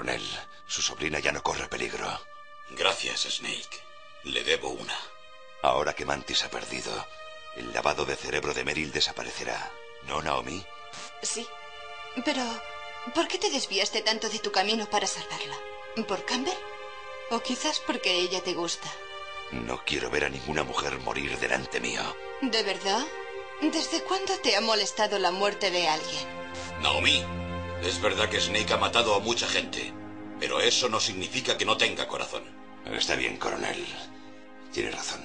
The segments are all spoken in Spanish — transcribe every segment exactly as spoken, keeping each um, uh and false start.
coronel. Su sobrina ya no corre peligro. Gracias, Snake. Le debo una. Ahora que Mantis ha perdido, el lavado de cerebro de Meryl desaparecerá. ¿No, Naomi? Sí. Pero, ¿por qué te desviaste tanto de tu camino para salvarla? ¿Por Campbell? ¿O quizás porque ella te gusta? No quiero ver a ninguna mujer morir delante mío. ¿De verdad? ¿Desde cuándo te ha molestado la muerte de alguien? Naomi, es verdad que Snake ha matado a mucha gente, pero eso no significa que no tenga corazón. Está bien, coronel. Tiene razón.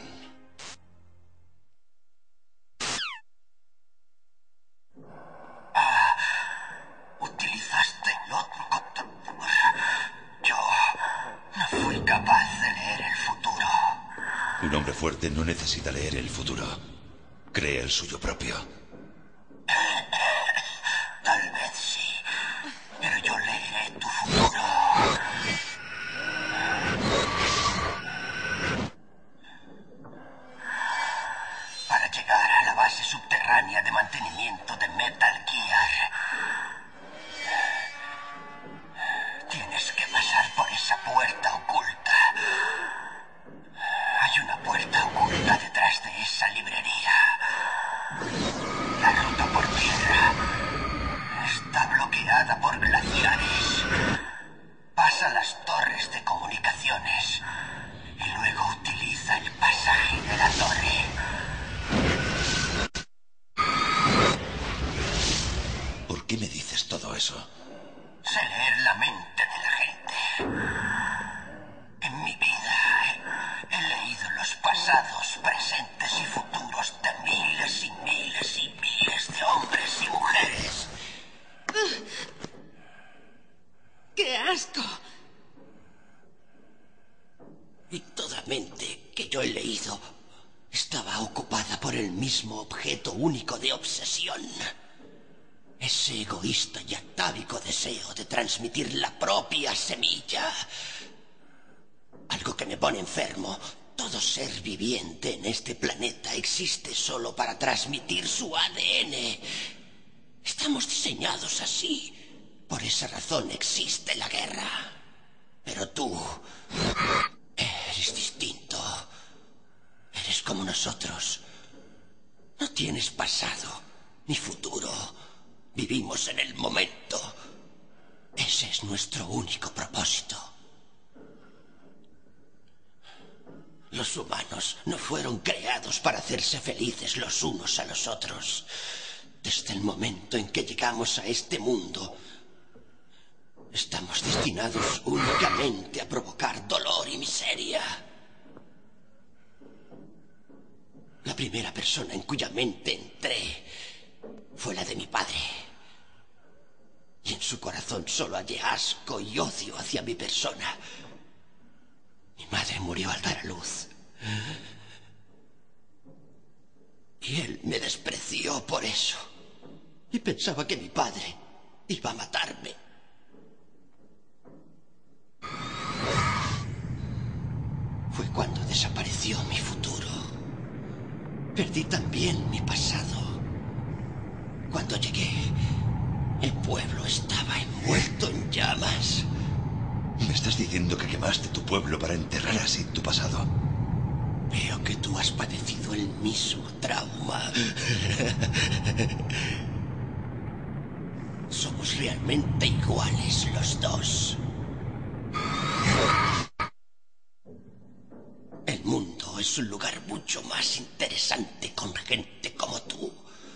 Ah, utilizaste el otro control. Yo no fui capaz de leer el futuro. Un hombre fuerte no necesita leer el futuro. Cree el suyo propio. Tal vez sí, pero yo leeré tu futuro. Para llegar a la base subterránea de mantenimiento de Metal Gear, tienes que pasar por esa puerta oculta. Hay una puerta oculta detrás de esa librería. La ruta por tierra está bloqueada por glaciares. Pasa las torres de comunicaciones y luego utiliza el pasaje de la torre. ¿Por qué me dices todo eso? Sé leer la mente de la gente. En mi vida he, he leído los pasados, presentes y futuros de miles y miles y miles de hombres y mujeres. ¡Qué asco! Y toda mente que yo he leído estaba ocupada por el mismo objeto único de obsesión. Ese egoísta y atávico deseo de transmitir la propia semilla. Algo que me pone enfermo. Todo ser viviente en este planeta existe solo para transmitir su A D N. Estamos diseñados así. Por esa razón existe la guerra. Pero tú eres distinto. Eres como nosotros. No tienes pasado ni futuro. Vivimos en el momento. Ese es nuestro único propósito. Los humanos no fueron creados para hacerse felices los unos a los otros. Desde el momento en que llegamos a este mundo, estamos destinados únicamente a provocar dolor y miseria. La primera persona en cuya mente entré fue la de mi padre. Y en su corazón solo hallé asco y odio hacia mi persona. Mi madre murió al dar a luz. Y él me despreció por eso. Y pensaba que mi padre iba a matarme. Fue cuando desapareció mi futuro. Perdí también mi pasado. Cuando llegué, el pueblo estaba envuelto en llamas. ¿Me estás diciendo que quemaste tu pueblo para enterrar así tu pasado? Veo que tú has padecido el mismo trauma. Somos realmente iguales los dos. El mundo es un lugar mucho más interesante con gente como tú.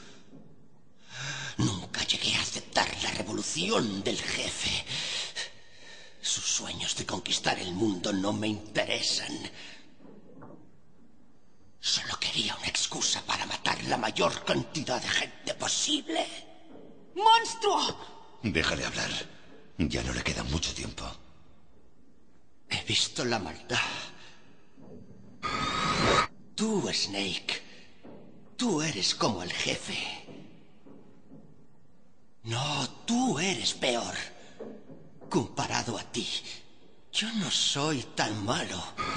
Nunca llegué a aceptar la revolución del jefe. Sus sueños de conquistar el mundo no me interesan. Solo quería una excusa para matar la mayor cantidad de gente posible. ¡Monstruo! Déjale hablar. Ya no le queda mucho tiempo. He visto la maldad. Tú, Snake, tú eres como el jefe. No, tú eres peor. Comparado a ti, yo no soy tan malo.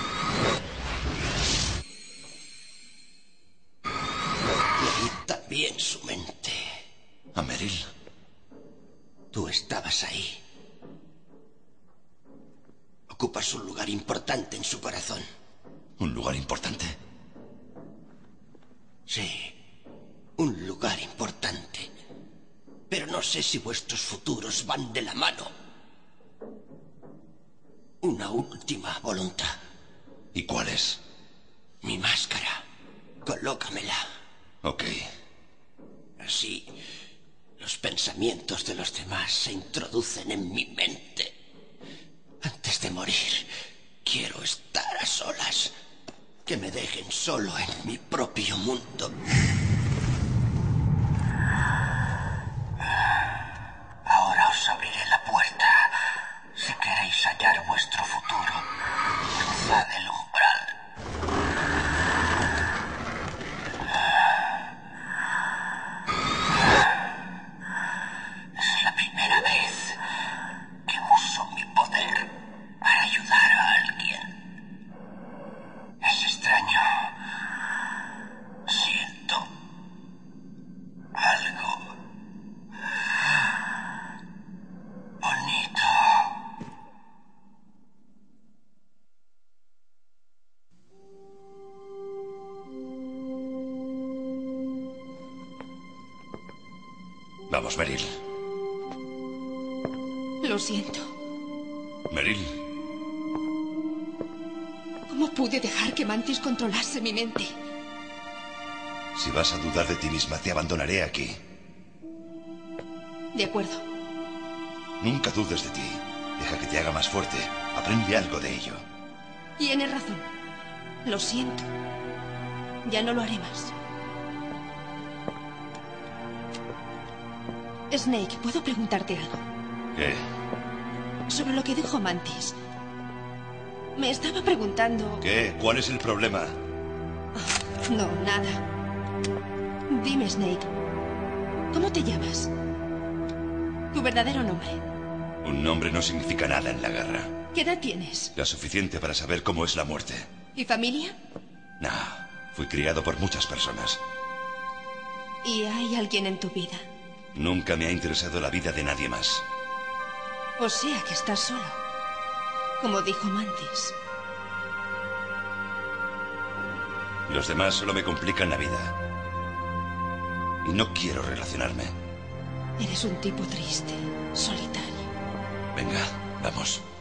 Leí también su mente. ¿A Meryl? Tú estabas ahí. ocupas un lugar importante en su corazón. ¿Un lugar importante? Sí, un lugar importante. Pero no sé si vuestros futuros van de la mano. Una última voluntad. ¿Y cuál es? Mi máscara. Colócamela. Ok. Así, los pensamientos de los demás se introducen en mi mente. Antes de morir, quiero estar a solas. Que me dejen solo en mi propio mundo. Ahora os abriré la puerta. Si queréis hallar vuestro futuro, cruzad el umbral. Es la primera vez que uso mi poder para ayudar a alguien. Es extraño. Siento algo bonito. Vamos, Meryl. Lo siento. Meryl. ¿Cómo pude dejar que Mantis controlase mi mente? Si vas a dudar de ti misma, te abandonaré aquí. De acuerdo. Nunca dudes de ti. Deja que te haga más fuerte. Aprende algo de ello. Tienes razón. Lo siento. Ya no lo haré más. Snake, ¿puedo preguntarte algo? ¿Qué? Sobre lo que dijo Mantis. Me estaba preguntando... ¿Qué? ¿Cuál es el problema? No, nada. Dime, Snake. ¿Cómo te llamas? Tu verdadero nombre. Un nombre no significa nada en la guerra. ¿Qué edad tienes? La suficiente para saber cómo es la muerte. ¿Y familia? No, fui criado por muchas personas. ¿Y hay alguien en tu vida? Nunca me ha interesado la vida de nadie más. O sea que estás solo. Como dijo Mantis. Los demás solo me complican la vida. Y no quiero relacionarme. Eres un tipo triste, solitario. Venga, vamos.